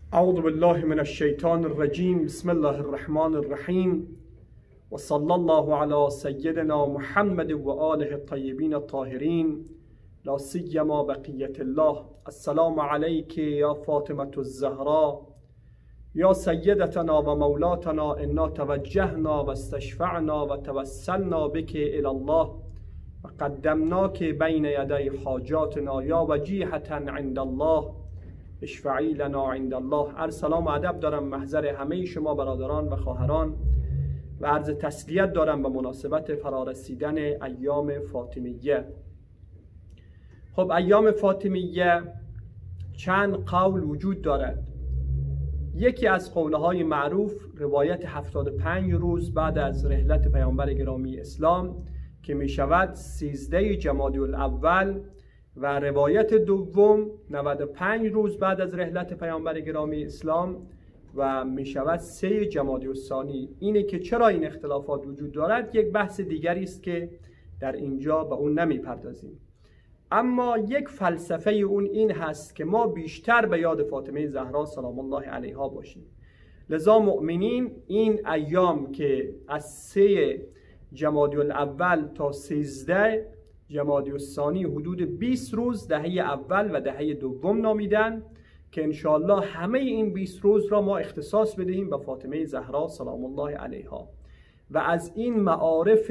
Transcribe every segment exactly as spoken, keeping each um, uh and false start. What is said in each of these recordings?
اعوذ بالله من الشیطان الرجیم. بسم الله الرحمن الرحیم و صلی الله علی سیدنا محمد و آله الطیبین الطاهرین لا سیما بقیت الله. السلام علیک یا فاطمة الزهرا یا سیدتنا و مولاتنا، انا توجهنا و استشفعنا و توسلنا بک الی الله و قدمناک بین یدی حاجاتنا یا وجیحة عند الله اشفعی لنا عند الله. عرض سلام و ادب دارم محضر همه شما برادران و خواهران و عرض تسلیت دارم به مناسبت فرارسیدن ایام فاطمیه. خب ایام فاطمیه چند قول وجود دارد. یکی از قولهای معروف روایت هفتاد و پنج روز بعد از رحلت پیامبر گرامی اسلام که می شود سیزده جمادی الاول، و روایت دوم نود و پنج روز بعد از رحلت پیامبر گرامی اسلام و می شود سه جمادی الثانی. اینه که چرا این اختلافات وجود دارد یک بحث دیگری است که در اینجا به اون نمی پردازیم. اما یک فلسفه اون این هست که ما بیشتر به یاد فاطمه زهرا سلام الله علیها باشیم. لذا مؤمنین این ایام که از سه جمادی الاول تا سیزده جمادی الثانی حدود بیست روز دهه اول و دهه دوم نامیدن که انشاءالله همه این بیست روز را ما اختصاص بدهیم به فاطمه زهرا سلام الله علیها و از این معارف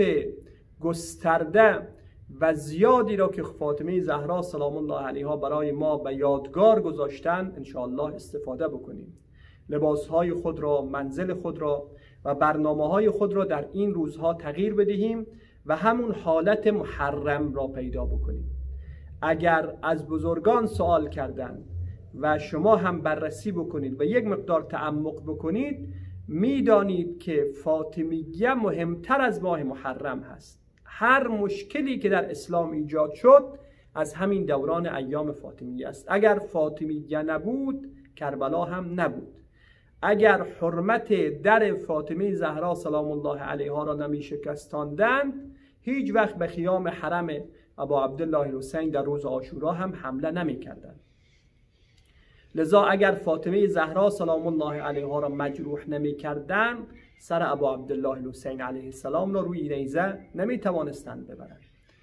گسترده و زیادی را که فاطمه زهرا سلام الله علیها برای ما به یادگار گذاشتن انشاءالله استفاده بکنیم. لباسهای خود را، منزل خود را و برنامه‌های خود را در این روزها تغییر بدهیم و همون حالت محرم را پیدا بکنیم. اگر از بزرگان سوال کردن و شما هم بررسی بکنید و یک مقدار تعمق بکنید، میدانید که فاطمیه مهمتر از ماه محرم هست. هر مشکلی که در اسلام ایجاد شد از همین دوران ایام فاطمیه است. اگر فاطمیه نبود کربلا هم نبود. اگر حرمت در فاطمه زهرا سلام الله علیها را نمی شکستاندند، هیچ وقت به خیام حرم ابا عبدالله الحسین در روز عاشورا هم حمله نمی کردند. لذا اگر فاطمه زهرا سلام الله علیها را مجروح نمی کردند، سر ابا عبدالله الحسین علیه السلام را روی نیزه نمی توانستند ببرند.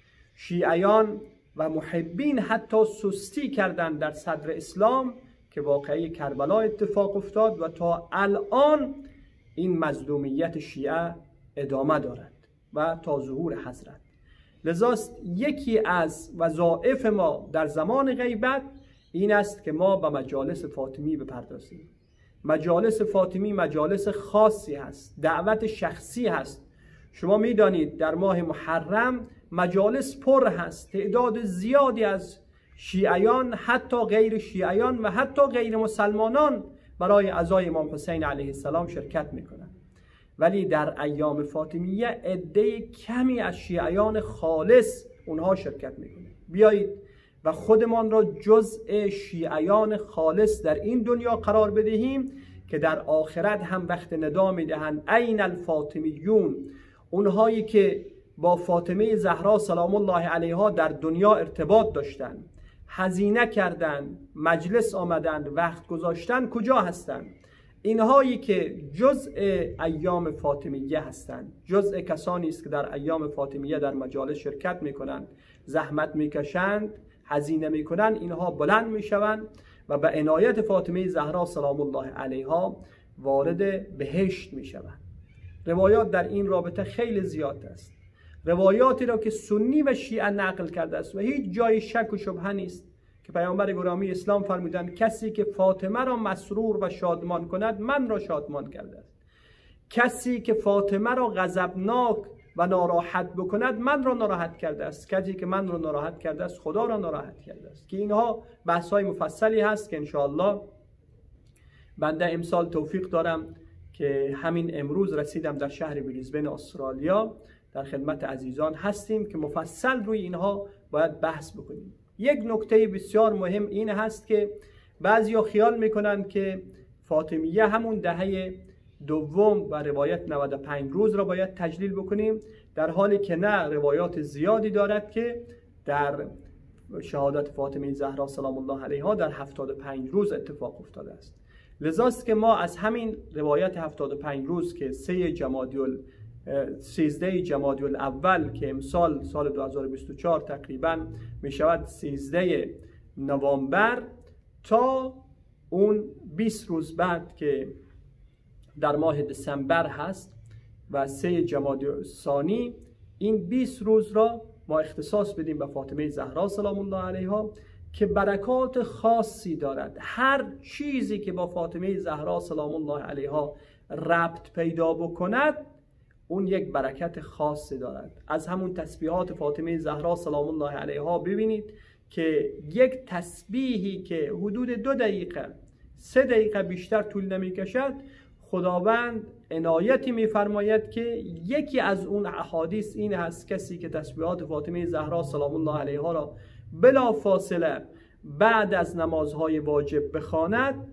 شیعیان و محبین حتی سستی کردند در صدر اسلام که واقعه کربلا اتفاق افتاد و تا الان این مظلومیت شیعه ادامه دارد و تا ظهور حضرت. لذا یکی از وظایف ما در زمان غیبت این است که ما به مجالس فاطمی بپردازیم. مجالس فاطمی مجالس خاصی هست، دعوت شخصی هست. شما میدانید در ماه محرم مجالس پر هست، تعداد زیادی از شیعیان، حتی غیر شیعیان و حتی غیر مسلمانان برای عزای امام حسین علیه السلام شرکت میکنند. ولی در ایام فاطمیه عده کمی از شیعیان خالص اونها شرکت میکنه. بیایید و خودمان را جزء شیعیان خالص در این دنیا قرار بدهیم که در آخرت هم وقت ندا میدهند این الفاطمیون، اونهایی که با فاطمه زهرا سلام الله علیها در دنیا ارتباط داشتند، هزینه کردند، مجلس آمدند، وقت گذاشتند، کجا هستند؟ اینهایی که جزء ایام فاطمیه هستند، جزء کسانی است که در ایام فاطمیه در مجالس شرکت میکنند، زحمت میکشند، هزینه میکنند، اینها بلند میشوند و به عنایت فاطمه زهرا سلام الله علیها وارد بهشت میشوند. روایات در این رابطه خیلی زیاد است. روایاتی را که سنی و شیعه نقل کرده است و هیچ جای شک و شبهه نیست که پیامبر گرامی اسلام فرمودند کسی که فاطمه را مسرور و شادمان کند من را شادمان کرده است. کسی که فاطمه را غضبناک و ناراحت بکند من را ناراحت کرده است. کسی که من را ناراحت کرده است خدا را ناراحت کرده است. که اینها بحث‌های مفصلی هست که انشاءالله بنده امسال توفیق دارم که همین امروز رسیدم در شهر بریزبن استرالیا، در خدمت عزیزان هستیم که مفصل روی اینها باید بحث بکنیم. یک نکته بسیار مهم این هست که بعضیا خیال میکنند که فاطمیه همون دهه دوم و روایت نود و پنج روز را باید تجلیل بکنیم، در حالی که نه، روایات زیادی دارد که در شهادت فاطمه زهرا سلام الله علیها در هفتاد و پنج روز اتفاق افتاده است. لذاست که ما از همین روایت هفتاد و پنج روز که سه جمادی ال سیزده جمادی الاول که امسال سال دو هزار و بیست و چهار تقریبا می شود سیزده نوامبر تا اون بیست روز بعد که در ماه دسامبر هست و سه جمادی ثانی، این بیست روز را ما اختصاص بدیم به فاطمه زهرا سلام الله علیها که برکات خاصی دارد. هر چیزی که با فاطمه زهرا سلام الله علیها ربط پیدا بکند اون یک برکت خاصی دارد. از همون تسبیحات فاطمه زهرا سلام الله علیها ببینید که یک تسبیحی که حدود دو دقیقه سه دقیقه بیشتر طول نمی کشد، خداوند عنایتی می‌فرماید که یکی از اون احادیث این هست کسی که تسبیحات فاطمه زهرا سلام الله علیها را بلا فاصله بعد از نمازهای واجب بخواند،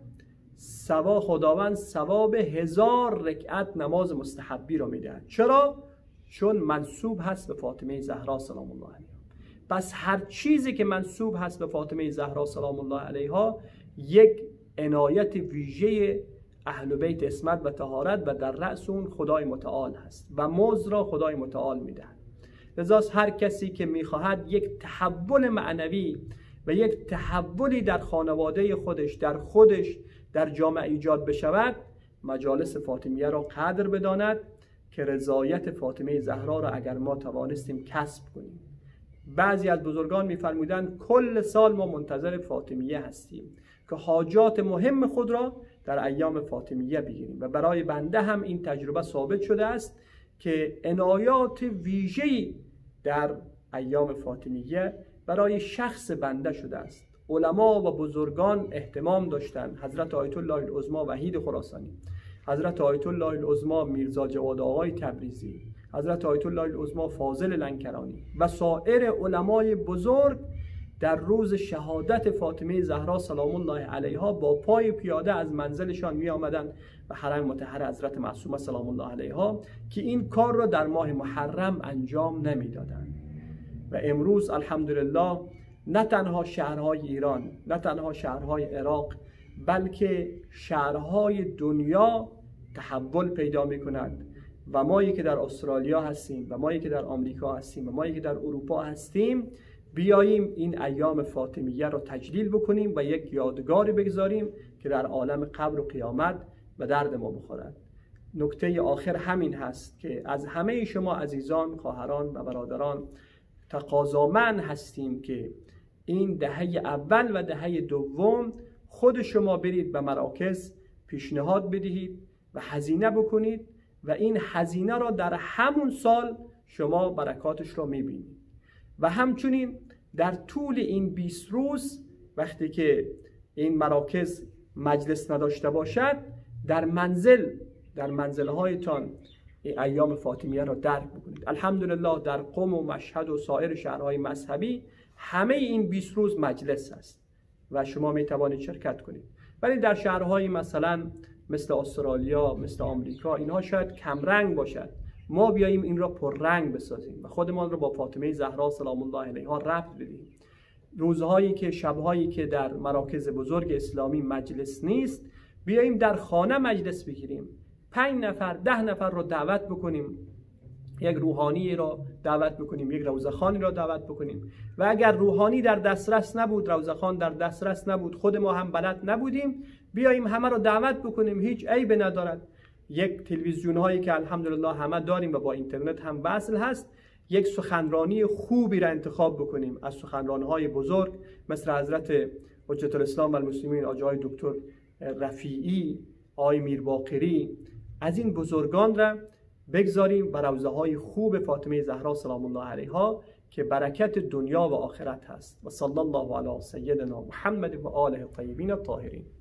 ثواب خداوند ثواب هزار رکعت نماز مستحبی را میدهد. چرا؟ چون منسوب هست به فاطمه زهرا سلام الله علیها. پس هر چیزی که منسوب هست به فاطمه زهرا سلام الله علیها یک عنایت ویژه اهل بیت عصمت و طهارت و در رأس اون خدای متعال هست و موز را خدای متعال میدهد. لذا هر کسی که میخواهد یک تحول معنوی و یک تحولی در خانواده خودش، در خودش، در جامعه ایجاد بشود، مجالس فاطمیه را قدر بداند که رضایت فاطمه زهرا را اگر ما توانستیم کسب کنیم. بعضی از بزرگان میفرمودند کل سال ما منتظر فاطمیه هستیم که حاجات مهم خود را در ایام فاطمیه بگیریم و برای بنده هم این تجربه ثابت شده است که عنایات ویژه‌ای در ایام فاطمیه برای شخص بنده شده است. علما و بزرگان اهتمام داشتند. حضرت آیت الله العظمی وحید خراسانی، حضرت آیت الله العظمی میرزا جواد آقای تبریزی، حضرت آیت الله العظمی فاضل لنکرانی و سایر علمای بزرگ در روز شهادت فاطمه زهرا سلام الله علیها با پای پیاده از منزلشان می آمدند و حرم مطهر حضرت معصومه سلام الله علیها که این کار را در ماه محرم انجام نمی دادند. و امروز الحمدلله نه تنها شهرهای ایران، نه تنها شهرهای عراق، بلکه شهرهای دنیا تحول پیدا می کند و مایی که در استرالیا هستیم و مایی که در آمریکا هستیم و مایی که در اروپا هستیم بیاییم این ایام فاطمیه را تجلیل بکنیم و یک یادگاری بگذاریم که در عالم قبر و قیامت به درد ما بخورد. نکته آخر همین هست که از همه شما عزیزان، خواهران و برادران تقاضامند هستیم که این دهه اول و دهه دوم خود شما برید به مراکز پیشنهاد بدهید و هزینه بکنید و این هزینه را در همون سال شما برکاتش را میبینید. و همچنین در طول این بیست روز وقتی که این مراکز مجلس نداشته باشد، در منزل در منزلهایتان ایام فاطمیه را درک بکنید. الحمدلله در قم و مشهد و سایر شهرهای مذهبی همه این بیست روز مجلس است و شما می توانید شرکت کنید. ولی در شهرهای مثلا مثل استرالیا، مثل آمریکا، اینها شاید کمرنگ باشد. ما بیاییم این را پررنگ بسازیم و خودمان را با فاطمه زهرا سلام الله علیها ربط بدیم. روزهایی که شبهایی که در مراکز بزرگ اسلامی مجلس نیست، بیاییم در خانه مجلس بگیریم، پنج نفر ده نفر رو دعوت بکنیم، یک روحانی را دعوت بکنیم، یک روزخانی را دعوت بکنیم و اگر روحانی در دسترس نبود، روزخان در دسترس نبود، خود ما هم بلد نبودیم، بیاییم همه را دعوت بکنیم، هیچ عیبی ندارد. یک تلویزیون هایی که الحمدلله همه داریم و با اینترنت هم وصل هست، یک سخنرانی خوبی را انتخاب بکنیم از سخنران‌های بزرگ مثل حضرت حجت الاسلام و المسلمین آقای دکتر رفیعی، آقای میرباقری، از این بزرگان را بگذاریم و روضه های خوب فاطمه زهرا سلام الله علیها که برکت دنیا و آخرت هست. و صلی الله علی سیدنا محمد و آله الطیبین الطاهرین.